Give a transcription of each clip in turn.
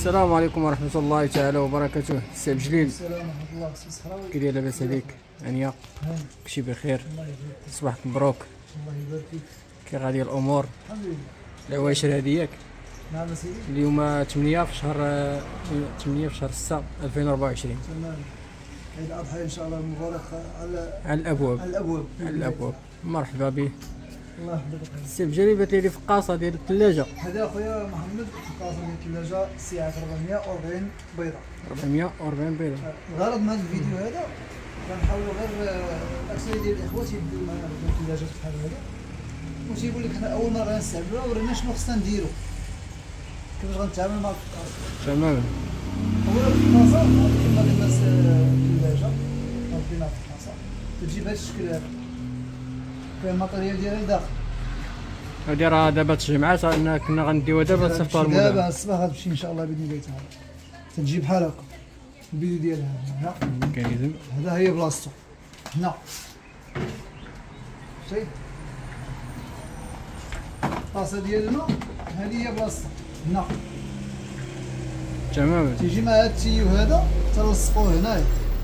السلام عليكم ورحمة الله تعالى وبركاته. سي عبد الجليل. السلام ورحمة الله. سي صحراوي. كي داير؟ لاباس عليك؟ هانية؟ كلشي بخير؟ الله يبارك فيك. صباحك مبروك. الله يبارك فيك. كي غادي الأمور؟ الحمد لله. العواشر هادي ياك؟ نعم سيدي. اليوم 8 في شهر 6 2024. تمام. عيد الأضحى إن شاء الله المبارك على الأبواب. على الأبواب. مرحبا به. الله يحفظك. سي عبد الجليل بات لي فقاصة ديال الثلاجة. هذا خويا محمد قاصة ديال الثلاجة سعة 440 بيضة. 440 بيضة. الغرض من هذا الفيديو هذا كنحاولوا غير الأكثرية ديال الإخوات يبداو معنا بالثلاجات بحال هذا وتيقول لك حنا أول مرة نستعملوها ورينا شنو خصنا نديرو كيفاش غنتعامل مع الفقاصة. تماما. اولا الفقاصه كما قلنا الثلاجه ربينا الفقاصه تجي بهذا الشكل هذا فيها الماتيريال ديالها لداخل. هادي راه دابا تجمعات ان كنا غنديوها دابا تصيفطوها للمدام. دابا الصباح غتمشي ان شاء الله باذن الله تعالى تجي بحال هكا الفيديو ديالها هنا كاين هذا هي بلاصتو هنا شتي الطاسه ديال الماء هذه هي بلاصتها هنا تماما. تيجي مع هاد التيو هذا تلصقوه هنايا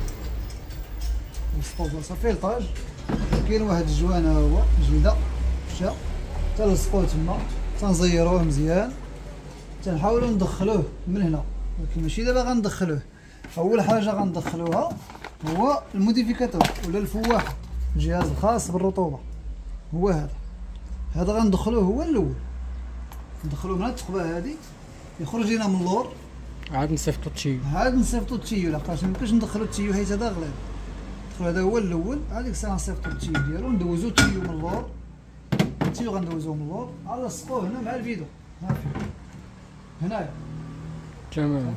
نلصقوه بلاصه فيلطاج كاين واحد الجوان ها هو جلده شتا تلصقوه تما تنزيروه مزيان تنحاولوا ندخلوه من هنا ولكن ماشي دابا غندخلوه. اول حاجه غندخلوها هو الموديفيكاتور ولا الفواحه الجهاز الخاص بالرطوبه هو هذا غندخلوه هو الاول ندخلوه من هاد الثقبه هادي يخرج لنا من اللور عاد نصيفطو التيو. عاد نصيفطو التيو لحقاش ميمكنش ندخلو التيو حيت هذا غليظ. ندخلو هذا هو الاول هذيك الساعه نصيفطو التيو ديالو ندوزو التيو من اللور التيو غندوزوه من اللور نلصقوه هنا مع الفيدو ها فيه هنايا تمام.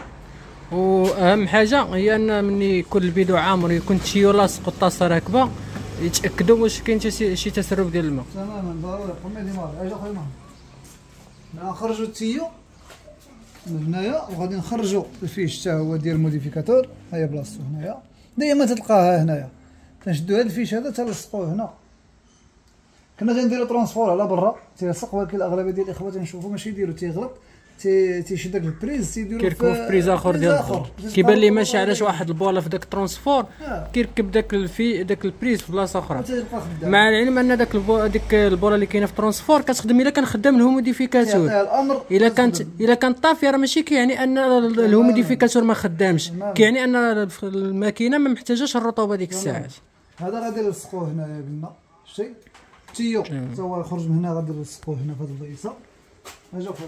واهم حاجه هي ان ملي يكون البيدو عامر يكون التيو لاصق والطاسه راكبه يتاكدوا واش كاين شي تسرب ديال الماء. تماما ضروري قمي ديمار اجا خويا محمد نخرجوا التيو من هنايا وغادي نخرجوا الفيش حتى هو ديال الموديفيكاتور ها هي بلاصتو هنايا ديما تلقاها هنايا تنشدو هاد الفيش هذا تلصقوه هنا. كنا تنديرو ترونسفور على برا تيلصق ولكن الاغلبيه ديال الاخوات نشوفو ماشي يديرو تيغلط تيشد داك البريز تيديرو كيركبو في بريز اخر ديال الاخر كيبان لي ماشي علاش واحد البوله في داك الترونسفور كيركب داك البريز في بلاصه اخرى مع العلم ان داك البوله اللي كاينه في الترونسفور كتخدم الا كان خدام الهوموديفيكاتور. الا كانت طافيه راه ماشي كيعني ان الهوموديفيكاتور ما خدامش كيعني ان الماكينه ما محتاجاش الرطوبه ديك الساعات. هذا غادي نلصقوه هنايا بالماء شتي التيو حتى هو يخرج من هنا غادي نلصقوه هنا في هذه البلايصه. اجا خويا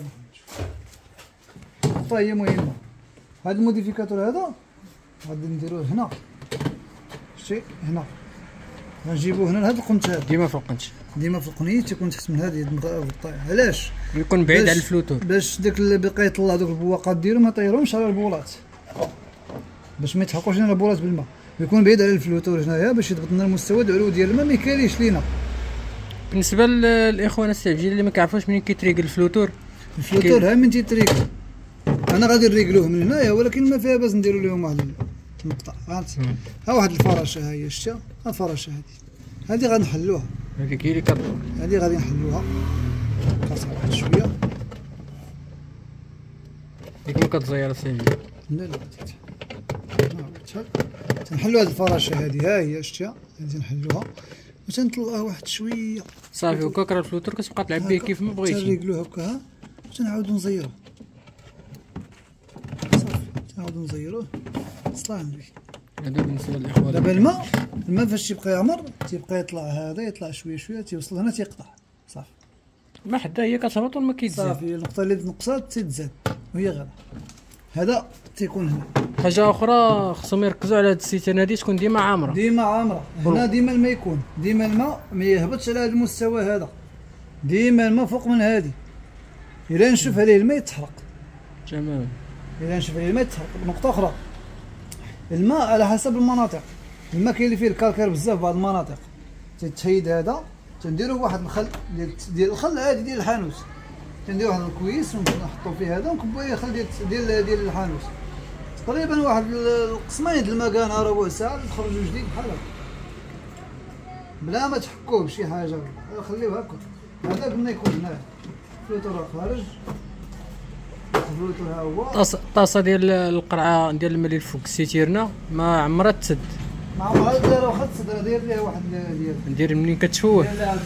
النقطة هي مهمة. هاد الموديفيكاتور هذا غادي نديروه هنا شتي هنا غنجيبوه هنا لهاد القنت هذا ديما في القنت ديما في القنيت تيكون تحت من هذه الغطاء. علاش؟ يكون بعيد على الفلوتور باش داك اللي بقى يطلع دوك البواقات ديالو ما يطيرهمش على البولات باش ما يتحرقوش لنا البولات بالماء يكون بعيد على الفلوتور هنايا باش يضبط لنا المستوى العلوي ديال الماء ما يكاليش لينا. بالنسبه للاخوان السعوديين اللي ما كيعرفوش منين كيتريق الفلوتور ها من تيتريق انا غادي نريقلوه من هنايا ولكن ما فيها باس نديرو لهم واحد النقطه فهمتي. ها واحد الفراشه ها هي شتي ها الفراشه هذه غادي نحلوها هذيك هي اللي كتدور هذه غادي نحلوها خاصها واحد شويه ديك ما كتزير سيدي لا تنحلوا هذه الفراشه هذه ها هي شتي هذه نحلوها وتنطلقوها واحد شويه صافي وكا كرا الفلوتور كتبقى تلعب به كيف ما بغيتي تنريقلوه هكا ها وتنعاودو نزيروه صافي تنعاودو نزيروه صلاح عليك. هذا بالنسبه للاخوان دابا الماء فاش تيبقى يعمر تيبقى يطلع هذا يطلع شويه شويه تيوصل هنا تيقطع صافي ما حدا هي كتهبط وما كيتزاد صافي النقطه اللي تنقصات تتزاد وهي غير هذا تيكون هنا. حاجه اخرى خصهم يركزوا على هاد السيتان هادي تكون ديما عامره هنا ديما الماء يكون ديما الماء ما يهبطش على هذا المستوى هذا ديما الماء فوق من هذه الا نشوف عليه الماء يتحرق تمام. الا نشوف عليه الماء يتحرق. نقطه اخرى الماء على حسب المناطق الماء كاين اللي فيه الكالكير بزاف بعض المناطق تتحيد هذا تنديرو واحد الخل ديال الخل عادي ديال الحانوت تنديرو واحد الكويس ونحطو فيه هذا ونكبو عليه خل ديال الحانوت تقريبا واحد القسمين د الماء كان ربع ساعه تخرجوا جديد بحال هكا بلا ما تحكوه بشي حاجه خليوه هكا. هذا قلنا يكون هنا الفلوتور خارج الفلوتور ها هو. الطاسه ديال القرعه ديال الماء اللي فوق السيتيرنا ما عمرها تسد. ما عمرها دايره واحد الصدر داير ليها واحد ديال ندير منين كتشوه ديالها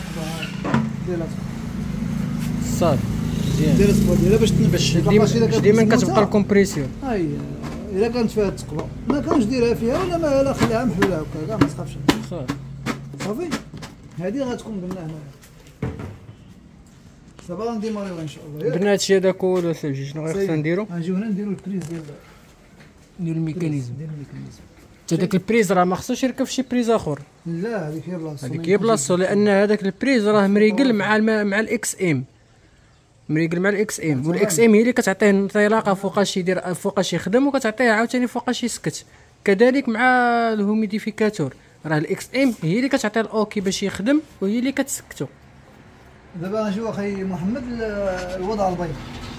صافي مزيان. دير الصبا ديالها باش ديما كتبقى الكومبريسيون. اي الا كانت فيها التقبه ما كانش ديرها فيها ولا ما لا خليها محلوله هكا كاع ما تخافش. صافي هذه غتكون قلنا هنايا صافي غنديماريوها ان شاء الله. درنا هادشي هذا كله صافي. شنو خصنا نديرو؟ غنجيو هنا نديرو البريز ديال الميكانيزم. حتى داك البريز راه ما خصوش يركب في شي بريز اخر. لا هذيك هي بلاصتو. هذيك هي بلاصتو لان هذاك البريز راه مريقل مع الاكس ام. مريقل مع الاكس ام، والاكس ام هي اللي كتعطيه انطلاقه فوقاش يدير فوقاش يخدم وكتعطيه عاوتاني فوقاش يسكت. كذلك مع الهوميديفيكاتور راه الاكس ام هي اللي كتعطيه الاوكي باش يخدم وهي اللي كتسكتو. دابا غنجيو اخي محمد الوضع البيض.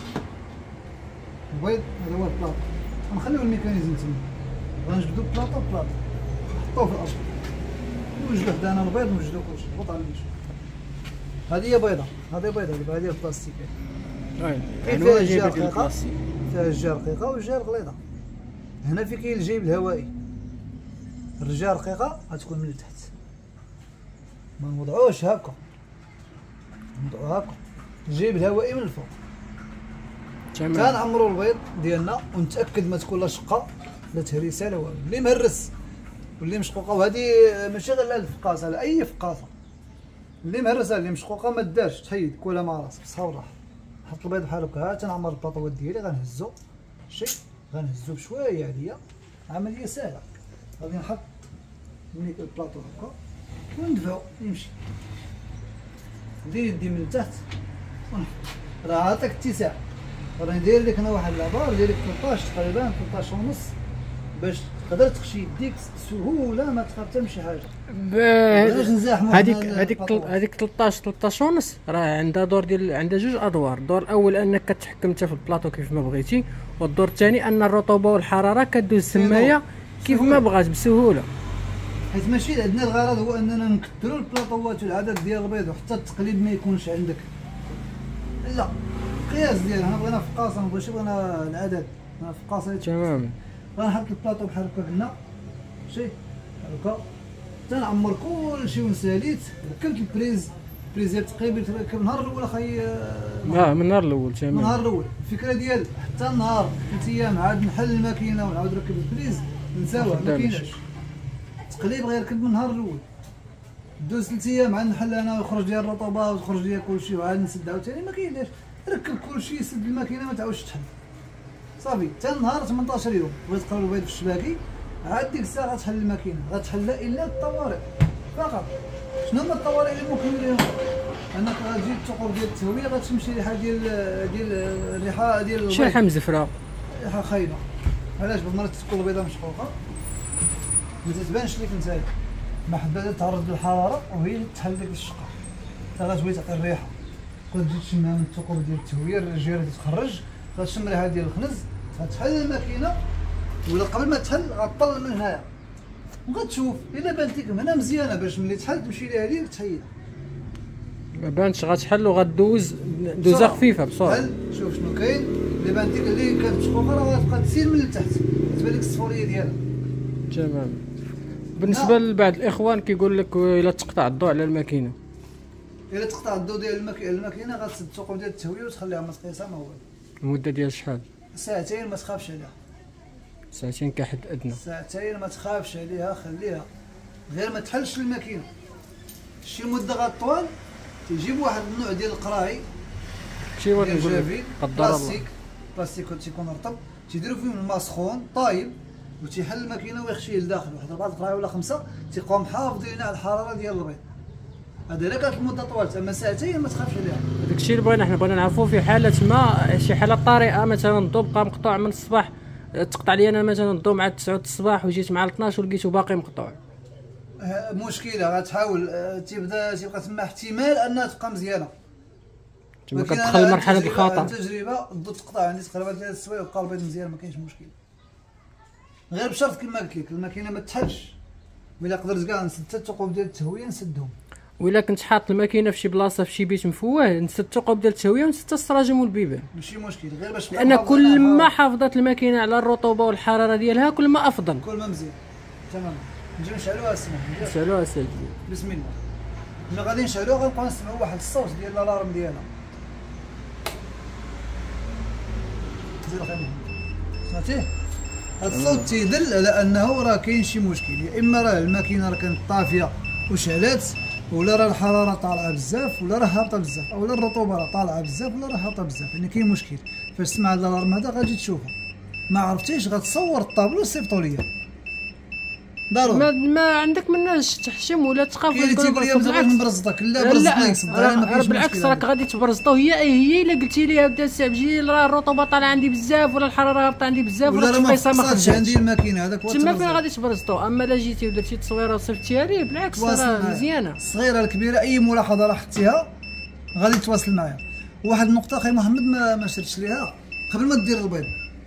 البيض هذا هو البلاطو. غنخليو الميكانيزم تما. غنجبدو بلاطو نحطوه في الارض. نوجدو حدانا البيض نوجدو كلشي نحطو على النيش. هذه هي بيضه، هذه بيضه هذه البلاستيك. يعني فيها الجهه رقيقه، فيها الجهه رقيقه والجهه غليظه. هنا في كاين الجيب الهوائي. الرجال رقيقه غتكون من التحت. ما نوضعوش هكا. نوضعو هكا. الجيب الهوائي من الفوق. تمام. كنعمرو البيض ديالنا ونتاكد ما تكون لا شقه لا تهريسه لا والو. اللي مهرس واللي مشقوقه وهذه ماشي غير الفقاصه على اي فقاصه. اللي مهرسه اللي مشقوقه ما دارش تحيد كلها مع راسك بصحه وراحه. نحط البيض بحال هكا. ها تنعمر البلاطوات ديالي غنهزو غنهزو بشويه عاديه. عمليه سهله. غادي نحط البلاطو هكا وندفعو يمشي. ندير يدي من التحت ونحط. راه عطاك اتساع. راني داير لك انا واحد لابار داير لك 13 تقريبا 13 ونص باش تقدر تخشي يديك بسهوله ما تخاف حتى من شي حاجه. هذيك 13 ونص راه عندها دور ديال عندها جوج ادوار. الدور الاول انك كتحكم انت في البلاطو كيف ما بغيتي، والدور الثاني ان الرطوبه والحراره كدوز السمايه كيف ما بغات بسهوله. حيت ماشي عندنا الغرض هو اننا نكثروا البلاطوات والعدد ديال البيض وحتى التقليد ما يكونش عندك. لا القياس ديالها بغينا فقاصه مابغيناش بغينا العدد. بغينا فقاصه تماما. غنحط البلاطو بحال هكا قلنا شي بحال هكا تنعمر كلشي ونساليت. ركبت البريز ديال تقريبا تركب النهار الاول اخي. من النهار الاول تماما. من النهار الاول الفكره ديال حتى النهار 3 ايام عاد نحل الماكينه ونعاود نركب البريز نساوها ما كايناش. تقليب غيركب من النهار الاول. دوز 3 ايام عاد نحل انا ويخرج ديال الرطوبه وتخرج ديال كلشي وعاد نسد عاوتاني ما كايناش. ركب كلشي سد الماكينه ما تعاودش تحل صافي. حتى النهار 18 يوم بغيت تقرب البيض في الشباكي عاد ديك الساعه غتحل الماكينه. غتحل الا الطوارئ فقط. شنو هما الطوارئ اللي ممكن لهم؟ انك غتجي الثقوب ديال التهويه غتمشي ريحه ديال الريحه ديال شي ريحه مزفره ريحه خايبه. علاش بالمرات تكون البيضه مشقوقه ما تتبانش لك نتايا ما حبات تعرض للحراره وهي تحل ديك الشقه حتى غتولي تعطي الريحه. تقدر تجي تشمها من الثقوب ديال التهويه الرجيره اللي تخرج غتشم الريحه ديال الخنز غتحل الماكينه ولا قبل ما تحل غطل من هنايا وغتشوف الا بانت لك من هنا مزيانه باش ملي تحل تمشي ليها هذيك تحيد. ما بانتش غتحل وغدوز دوزه خفيفه بسرعه. شوف شنو كاين اللي بانت لك اللي كانت مشقوقه راه غتبقى تسير من التحت تبان لك الصفوريه ديالها. تمام. بالنسبه لبعض الاخوان كيقول لك الا تقطع الضوء على الماكينه. الا تقطع الضوء ديال الماكينه غتسد الثقوب ديال التهويه وتخليها ما تقيسها ما والو. المده ديال شحال؟ ساعتين ما تخافش عليها. ساعتين كحد ادنى. ساعتين ما تخافش عليها خليها غير ما تحلش الماكينه. شي مده غطوال تيجيب واحد النوع ديال القراعي شي واحد نقول لك قدر الله بلاستيك تيكون رطب تيديروا فيه الماء سخون طايب وتيحل الماكينه ويخشيه لداخل واحد 4 القراعي ولا 5 تيقوم محافظين على الحراره ديال البيض. هذا الا كانت المده طوال اما ساعتين ما تخافش عليها. داكشي اللي بغينا حنا بغينا نعرفوا في حاله ما شي حاله طارئه مثلا الضوء بقى مقطوع من الصباح تقطع لي انا مثلا الضوء مع 9 الصباح وجيت مع 12 ولقيته باقي مقطوع. مشكله غتحاول تبقى تما احتمال انها تبقى مزيانه. تما كتدخل مرحله الخطر. تجربه الضوء تقطع عندي تقريبا 3 سوايع وبقى البيض مزيان ما كاينش مشكل. غير بشرط كما قلت لك الماكينه ما تحلش. الا قدرت كاع نسد الثقوب ديال التهويه نسدهم. وإلا كنت حاط الماكينه في شي بلاصه في شي بيت مفواه، نسى الثقب ديال التهويه ونسى السراجم والبيبان، ماشي مشكل، غير باش لان كل ما حافظت الماكينه على الرطوبه والحراره ديالها كل ما افضل. كل ما مزيان. تمام. نجيو نشعلوها السمح. نشعلوها سيدي. بسم الله. ملي غادي نشعلوها غنبقاو نسمعوا واحد الصوت ديال الالارم ديالها. زيد الخير. سمعتيه؟ هذا الصوت تيدل على انه راه كاين شي مشكل، يا اما راه الماكينه راه كانت طافيه وشعلات، ولا راه الحراره طالعه بزاف، ولا راه هابطه بزاف، اولا الرطوبه راه طالعه بزاف، ولا راه هابطه بزاف، يعني كاين مشكل. فاش تسمع هذا الالارم هذا غادي تشوفه، ما عرفتيش غتصور الطابلو وصيفطو ليا ضروري. ما عندك مناش تحشم ولا تخاف. كاين اللي تيقول لي بزاف نبرزطك، لا برزطني لا بالعكس راك غادي تبرزطو. هي الا قلتي لي بدا السعبجيل راه الرطوبه طالعه عندي بزاف ولا الحراره هابطه عندي بزاف ولا القيصه ما خرجش عندي الماكينه هذاك هو تما فين غادي تبرزطو. اما الا جيتي ودرتي تصويره وصيفطتيها ليه بالعكس راه مزيانه. الصغيره الكبيره اي ملاحظه راه حطيها غادي تواصل معايا. واحد النقطه اخي محمد ما شرتش ليها، قبل ما دير البيض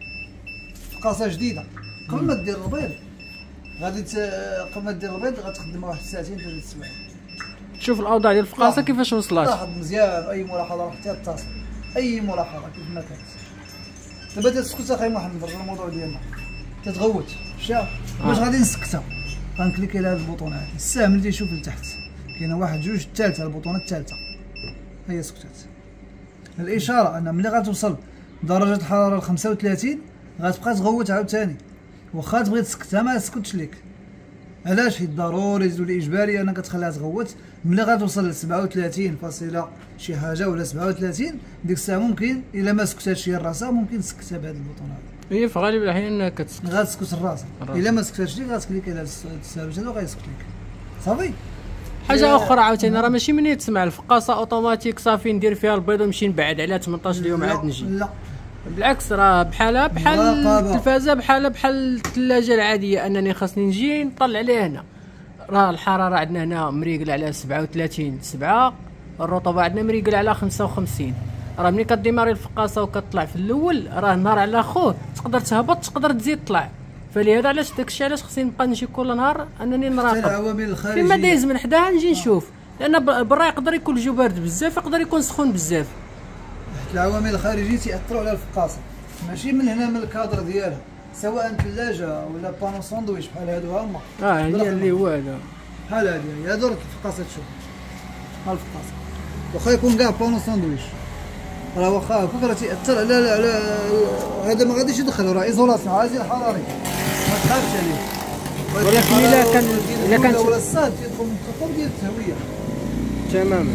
فقاصه جديده، قبل ما دير البيض غادي قبل ما دير البيض غتخدمها واحد ساعتين 3 سوايع. شوف الاوضاع ديال الفقاصه كيفاش وصلات. لاحظ مزيان، اي ملاحظه راه حتى اتصل، اي ملاحظه كيف ما كانت. دابا تسكت اخي محمد نرجعو للموضوع ديالنا. تتغوت شاف باش غادي نسكتها غنكليكي على هاد البوطون هادي السهم اللي تيشوف لتحت، كاينه واحد جوج الثالثه البوطونه الثالثه هي سكتات. الاشاره ان ملي غتوصل درجه الحراره ل 35 غتبقى تغوت عاوتاني، واخا تبغي تسكتها ما تسكتش ليك. علاش؟ حيت ضروري والاجباري انك تخليها تغوت. ملي غتوصل ل 37 فاصله شي حاجه ولا 37 ديك الساعه ممكن الا ما سكتاتش هي راسها ممكن تسكتها بهذا البوطون هذا. هي في غالب الاحيان كتسكت، غتسكت الراس. الا ما سكتاتش ليك غتكليك على التسالج هذا وغيسكت لك صافي. حاجه اخرى عاوتاني راه ماشي منين تسمع الفقاصه اوتوماتيك صافي ندير فيها البيض ونمشي نبعد عليها 18 يوم عاد نجي. لا بالعكس راه بحالها بحال التلفازه، بحال الثلاجه العاديه، انني خاصني نجي نطلع عليها هنا. راه الحراره عندنا هنا مريقله على 37.7، الرطوبه عندنا مريقله على 55. راه ملي كديماري الفقاصه وكتطلع في الاول راه نهار على خوه تقدر تهبط تقدر تزيد طلع. فلهذا علاش داكشي علاش خصني نبقى نجي كل نهار انني نراقب العوامل الخارجيه فيما دايز من حداها نجي نشوف، لان برا يقدر يكون الجو بارد بزاف يقدر يكون سخون بزاف. العوامل الخارجيه تاثروا على الفقاصه، ماشي من هنا من الكادر ديالها، سواء ثلاجه ولا بانو ساندويتش بحال هادو هما. هي اللي هو هذا بحال هادي هي درك الفقاصه تشوف ها الفقاصه، واخا يكون كاع بانو ساندويتش راه واخا هكاك راه تيأثر على هذا ما غاديش يدخل راه ايزولاسيون عازل حراري ما تخافش عليه. ولكن الا كان ولا الصاد تيدخل من الخطر ديال التهويه تماما.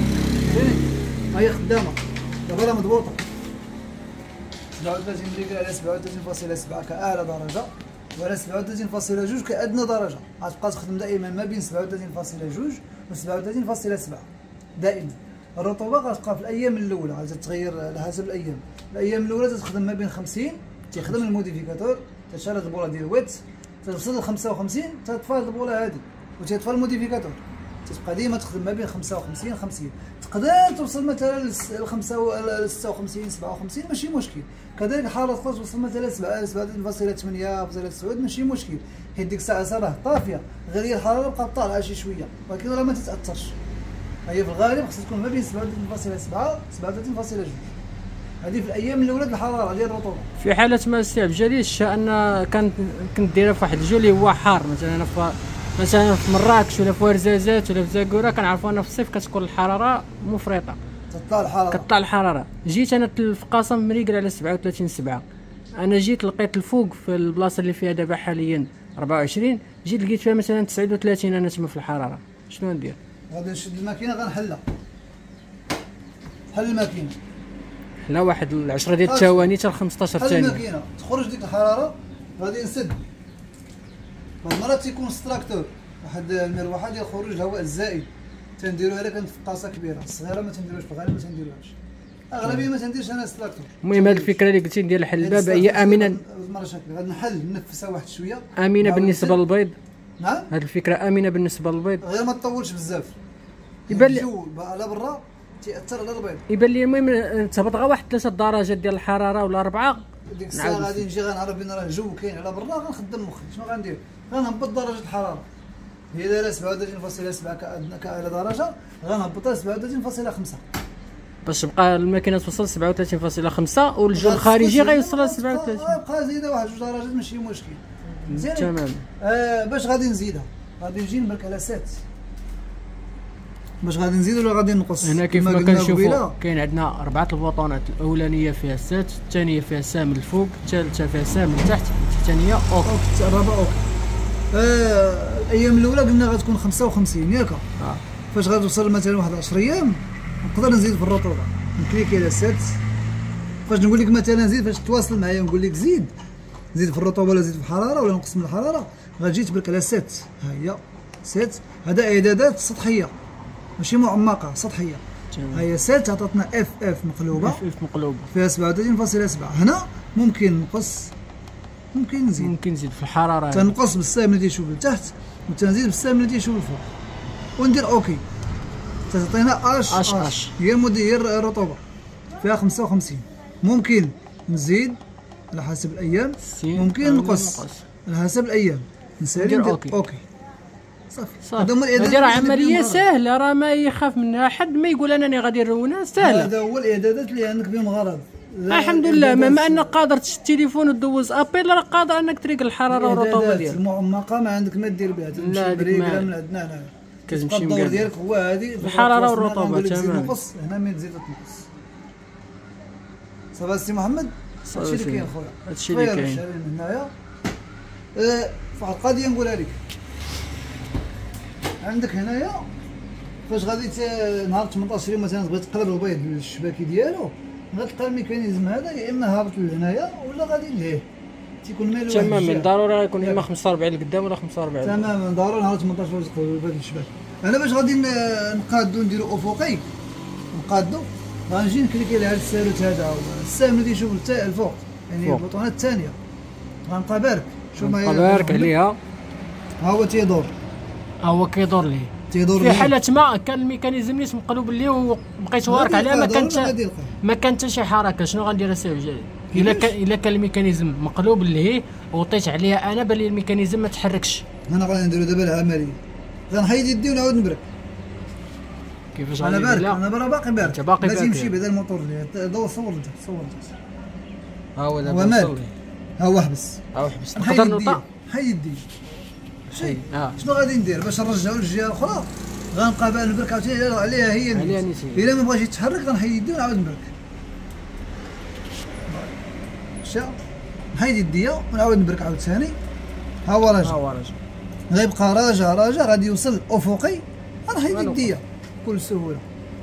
ها هي خدامه دابا راه مضبوطه 37 مليغرام على 37.7 كاعلى درجه، وعلى 37.2 كادنى درجه. غتبقى تخدم دائما ما بين 37.2 و 37.7 دائما. الرطوبه غتبقى في الايام الاولى غتتغير على حسب الايام. الايام الاولى تخدم ما بين 50 تيخدم الموديفيكاتور تشعل البوله ديال الويت، توصل ل 55 تطفى البوله هذه وتطفى الموديفيكاتور، تبقى ديما تخدم ما بين 55 50. تقدر توصل مثلا ل 56 57 ماشي مشكل. كذلك الحراره تقدر توصل مثلا 7.8.9 ماشي مشكل، حيت ديك الساعه راه طافيه، غير هي الحراره بقات طالعه شي شويه ولكن راه ما تتاثرش. هي في الغالب خصها تكون ما بين 37.7 37.2. هذه في الايام الاولى ديال الحراره ديال الرطوبه. في حاله ما استعجالي ان كنت دايره في واحد الجو اللي هو حار، مثلا في مراكش ولا في ورزازات ولا في زاكوره كنعرفوا ان في الصيف كتكون الحراره مفرطه كتطلع الحراره. جيت انا الفقاصه مريقل على 37.7، انا جيت لقيت الفوق في البلاصه اللي فيها دابا حاليا 24، جيت لقيت فيها مثلا 39 انا تما في الحراره. شنو ندير؟ غادي نشد الماكينه غنحلها، حل الماكينه لا واحد 10 ديال الثواني حتى 15 ثانيه. حل الماكينه تخرج ديك الحراره غادي نسد. بعض المرات تيكون ستراكتور واحد المروحه ديال خروج الهواء الزائد تنديروها الا كانت فقاصه كبيره، الصغيره ما تنديروهاش في الغالب ما تنديروهاش، اغلبيه ما تنديرش انا ستراكتور. المهم هذه الفكره اللي قلتي ديال حل الباب هي امنه مره شكل غادي نحل ننفسها واحد شويه امنه بالنسبه للبيض. نعم هذه الفكره امنه بالنسبه للبيض، غير ما تطولش بزاف. يبان لي الجو على برا تاثر على البيض. يبان لي المهم تهبط غير واحد 3 درجات ديال الحراره ولا 4 ديك الساعه غادي نجي غنعرف بان راه الجو كاين على برا غنخدم مخي. شنو غندير؟ غنهبط درجه الحراره هي دايره 37.7 كأعلى درجه، غنهبطها 37.5 باش تبقى الماكينه توصل 37.5 والجو الخارجي غيوصل ل 37. بقى زيدها واحد 2 درجات ماشي مشكل. مزيان تمام. باش غادي نزيدها، غادي نجي نبرك على 7 باش غادي نزيد ولا غادي نقص. هنا كيف ما كنشوفوا كاين عندنا 4 البوطونات، الاولانيه فيها 7، الثانيه فيها سام الفوق، الثالثه فيها سام التحت، الثانيه اوكي، الرابعه اوكي. الايام الاولى قلنا غتكون 55 ياك. فاش غتوصل مثلا واحد 10 ايام نقدر نزيد في الرطوبه، نكليكي على 7. فاش نقول لك مثلا زيد، فاش تواصل معايا نقول لك زيد في الرطوبه ولا زيد في الحراره ولا نقص من الحراره، غتجي تبرك على 7. ها هي 7. هذا اعدادات سطحيه ماشي معمقه، سطحيه. ها هي 7 عطاتنا اف مقلوبه، فيها 37.7. هنا ممكن نقص ممكن نزيد في الحراره، تنقص بالسهم اللي تيشوف لتحت وتنزيد بالسهم اللي تيشوف لفوق وندير اوكي. تعطينا اش هي الرطوبه فيها 55. ممكن نزيد على حسب الايام، ممكن نقص على حسب الايام. نسالي ندير اوكي صافي. هذه راه عمليه سهله، راه ما يخاف منها حد، ما يقول انني غادي نرونها سهله. هذا هو الاعدادات اللي عندك بهم غرض. الحمد لله، بما انك قادر تشد التليفون وتدوز ابيل، راه قادر انك تريق الحراره والرطوبه ديالك. المعمقه ما عندك ما دير بها، لا هذيك ما من عندنا هنا كتمشي الدور ديالك هو هذه الحراره والرطوبه. تمام. نقص هنا من تزيد تنقص. صافي سي محمد، هادشي اللي كاين خويا، هادشي اللي كاين هنايا. واحد القضيه نقولها لك، عندك هنايا فاش غادي نهار 18 يوم مثلا تبغي تقلب البيض للشباكي ديالو، غتلقى الميكانيزم هذا يا اما هابط لهنايا ولا غادي لهيه، تيكون مايل لواحد الجهه. تماما، ضروري غيكون اما 45 لقدام ولا 45. تماما، ضروري نهار 18 باش تقلب البيض للشباكي. انا باش غادي نقادو نديرو افقي، نقادو غنجي نكليكي على هذا السالوت هذا، السهم اللي تيشوف الفوق يعني البطونات الثانيه، غنبقى بارك. شوف ما هي بارك عليها، ها هو تيدور، كيدور ليه في حالة ما كان الميكانيزم اللي مقلوب ليه وبقيت وارك عليه ما كان حتى شي حركه، شنو غندير اسير جاي؟ الا كان الميكانيزم مقلوب ليه وطيت عليها انا بان لي الميكانيزم ما تحركش، انا غادي نديرو دابا العمليه، غنحيد يدي ونعاود نبرك. كيفاش انا بارك؟ انا باقي بارك، انت باقي بارك، لازم يمشي بعدا الموتور اللي صور لتحت. ها هو دابا وصل، ها هو حبس نقدر نوطا حيد يدي. شنو غادي ندير باش نرجعو للجهه الاخرى؟ غنبقى بان نبرك عاوتاني عليها هي الا ما بغاش يتحرك غنحيد يدي ونعاود نبرك. مشى نحيد يديا ونعاود نبرك عاوتاني. ها هو راجع، غيبقى راجع غادي يوصل افقي، غنحيد يديا بكل سهوله.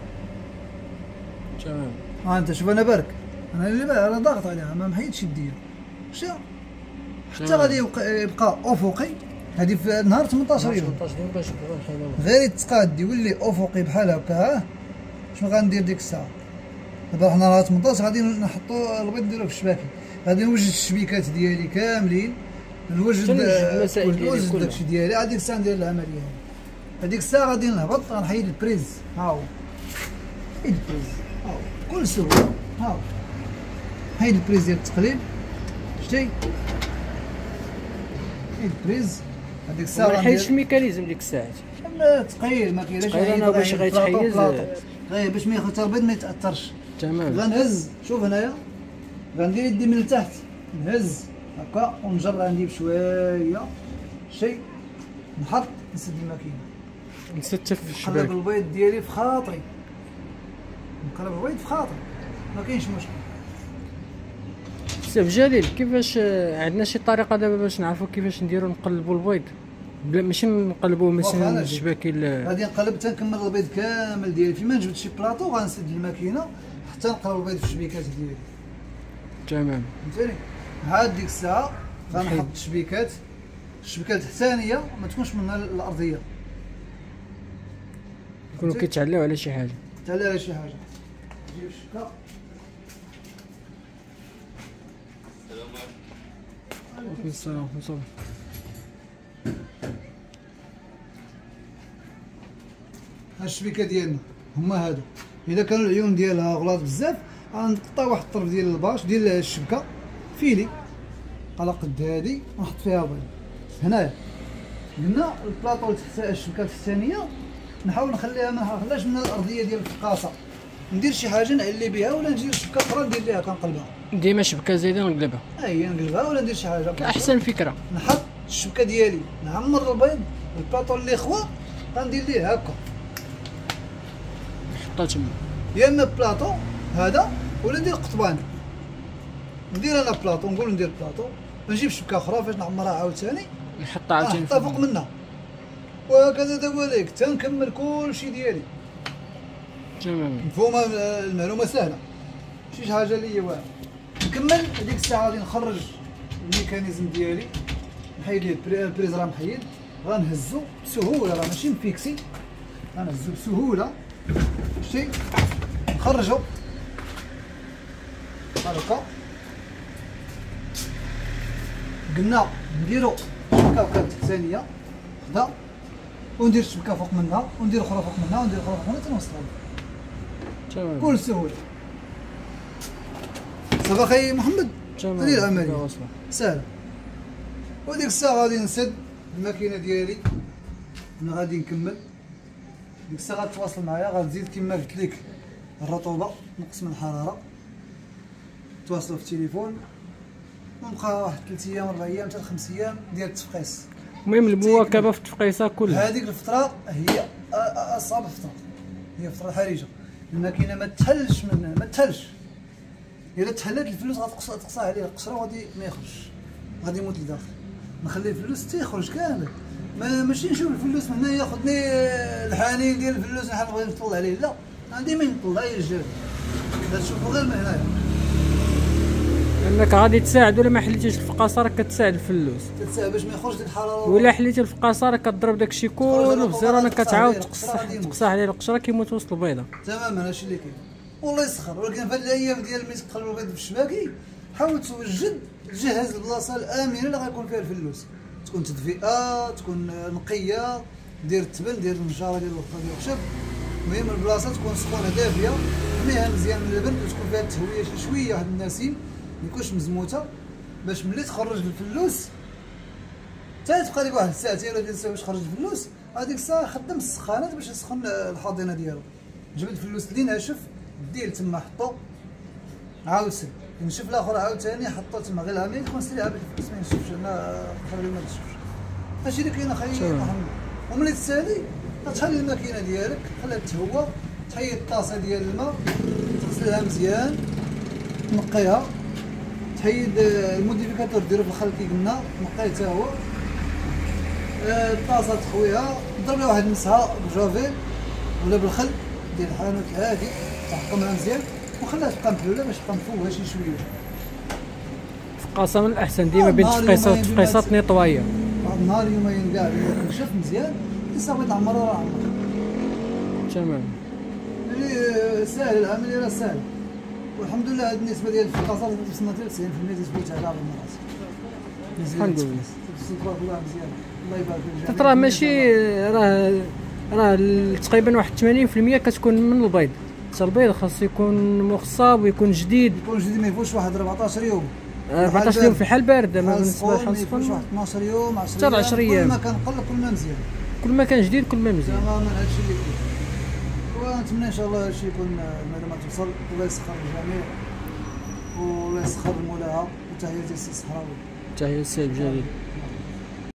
تمام. انت شوف انا بارك، انا ضاغط عليها ما محيدش يديا. مشى حتى غادي يبقى افقي. هذه في نهار 18 يوم باش غير يتقاد يولي افقي بحال هكا. شنو غندير ديك الساعه؟ دابا حنا نهار 18 غادي نحطو البيض نديروه في الشباكي، غادي نوجد الشبيكات ديالي كاملين، نوجد داكشي ديالي. هذيك الساعه ندير العمليه هذيك الساعه غادي نهبط غنحيد البريز. ها هو حيد البريز، ها هو بكل سهوله. ها هو حيد البريز ديال التقليب، شتي حيد البريز. هذيك الساعه ما حيدش الميكانيزم ديك الساعه ثقيل، ما كاينلاش انا باش غيتحيز غير باش ما يخرج البيض ما يتاثرش. تمام. غنهز، شوف هنايا غندير يدي من التحت، نهز هكا ونجر عندي بشويه شي، نحط نسد الماكينه، نستف في الشباك، نقلب البيض ديالي في خاطري، نقلب البيض في خاطري ما كاينش مشكل. سيف جليل، كيفاش عندنا شي طريقه دابا باش نعرفوا كيفاش نديروا نقلبوا البيض بلا ماشي نقلبوه مثلا الشباكي؟ غادي نقلب حتى نكمل البيض كامل ديالي. فيما نجبد شي بلاطو غنسد الماكينه حتى نقلب البيض في الشبيكات ديالي. تمام. فهمتيني؟ عاد ديك الساعه غنحط الشبيكات التحتانيه ما تكونش من الارضيه، يكونوا كيتعلاو على شي حاجه. تعلى على شي حاجه. نجيب الشبكه. عليكم السلام ورحمة الله. ها الشبيكه ديالنا هما هادو. اذا كانوا العيون ديالها غلاط بزاف غنقطع واحد الطرف ديال الباش ديال الشبكه فيلي على قد هادي ونحط فيها بيض هنايا. قلنا البلاطو تحت الشبكات الثانيه نحاول نخليها ما نخليهاش من الارضيه ديال الفقاصه، ندير شي حاجه نعلي بها ولا ندير شبكه اخرى ندير ليها كنقلبها. ديما شبكه زايده نقلبها. هي نقلبها ولا ندير شي حاجه. احسن فكره. نحط الشبكه ديالي نعمر البيض، البلاطو اللي خوا غندير ليه هكا نحطها تما، يا اما بلاطو هذا ولا ندير قطبان. ندير انا بلاطو، نقول ندير بلاطو، نجيب شبكه اخرى فاش نعمرها عاوتاني نحطها عاوتاني نحطها فوق منها، وهكذا دواليك تنكمل كلشي ديالي. تمام. مفهومه المعلومه سهله، شي حاجه اللي هي واعره. نكمل هذيك الساعه غادي نخرج الميكانيزم ديالي، نحيد ليه البريز راه محيد، غنهزو بسهوله، راه ماشي مفيكسي، غنهزو بسهوله شتي، نخرجو هكا. قلنا نديرو شبكه تحتانيه هدا، وندير شبكه فوق منها، وندير اخرى فوق منها، وندير اخرى فوق منها، تنوصلها تمام بكل سهوله. صافا خي محمد، تمام. هذه العمليه سهله. وديك الساعه غادي نسد الماكينه ديالي، انا غادي نكمل. ديك الساعه غتواصل معايا، غتزيد كما قلت لك الرطوبه، نقص من الحراره، تواصلوا في التليفون، ونبقى واحد 3 ايام 4 ايام حتى 5 ايام ديال التفقيس. المهم المواكبه في التفقيسه كلها. هذيك الفتره هي اصعب فتره، هي فتره حرجه. الماكينه ما تحلش منها، ما تحلش. الا تحلت الفلوس غتقصى عليه القشره وغادي ما يخرجش، غادي يموت لداخل. نخلي الفلوس حتى يخرج كامل، ماشي نشوف الفلوس من هنا ياخذني الحنين ديال الفلوس نبغي نطل عليه، لا، عندي من نطل هي الجهد، تشوفوا غير من هنايا. انك غادي تساعد، ولا ما حليتيش الفقاصه راك كتساعد الفلوس، تتساعد باش ما يخرج ديك الحراره. ولا حليتي الفقاصه راك كضرب داكشي كله في الزيرو، انك كتعاود تقصح عليه القشره كيموت وسط البيضه. تماما هادشي اللي كاين، والله يسخر. ولكن في هاد الايام ديال ملي تقلب البيض في الشباكي، حاول توجد تجهز البلاصه الامنه اللي غيكون فيها الفلوس، تكون تدفئه، تكون نقيه، دير التبن، دير النجاره ديال الخشب. المهم البلاصه تكون سخونه دافيه، حميها مزيان من البرد، وتكون فيها التهويه شي شويه، واحد النسيم، ما يكونش مزموته، باش ملي تخرج الفلوس حتى تبقى لك واحد ساعتين ولا 3 ساعات باش تخرج الفلوس. هذيك الساعه خدم السخانات باش تسخن الحاضنه ديالو. جبد الفلوس اللي ناشف دير تما، حطو عاود سد، نشف الاخر عاوتاني حطو تما، غير العمليه تكون سريعه باش الفلوس ما ينشفش، انا خلي ما تنشفش. هادشي اللي كاين اخي محمد. وملي تسالي غتحل الماكينه ديالك، خليها تهوى، تحيد الطاسه ديال الماء، تغسلها مزيان، تنقيها، تحيد الموديفيكاتور ديرو في الخل كي قلنا، نقيه حتى هو، الطاسه تخويها، ضرب لها واحد المسحه بالجافيل ولا بالخل ديال الحانوت العادي، تحكمها مزيان وخليها تبقى محلوله باش تبقى مفوهه شي شويه. فقاصه من الاحسن ديما بين تفقيصات نيطوايه. واحد النهار يومين كاع كنشف مزيان، صافي تعمرها راه عمرها. تمام. يعني ساهل العمليه، راه ساهل، والحمد لله هاد النسبه ديال الفقاصات وصلنا حتى 90% تثبيت على المرات. الحمد لله. تبارك الله مزيان، الله يبارك فيك. ترى ماشي راه تقريبا واحد 80% كتكون من البيض. حتى البيض خاصو يكون مخصب ويكون جديد. يكون جديد، ما يفوتش واحد 14 يوم. 14 يوم في الحال بارده، ما بالنسبه للحال السخون ما يفوتش واحد 12 يوم، 10 حتى 10 ايام. كل ما كان قل كل ما مزيان، كل ما كان جديد كل ما مزيان. تماما هادشي اللي كاين. ونتمنى ان شاء الله هادشي يكون المعلومات توصل، والله يسخر الجميع، والله يسخر المولاها، وتحياتي السي الصحراوي. تحية السي الجليل.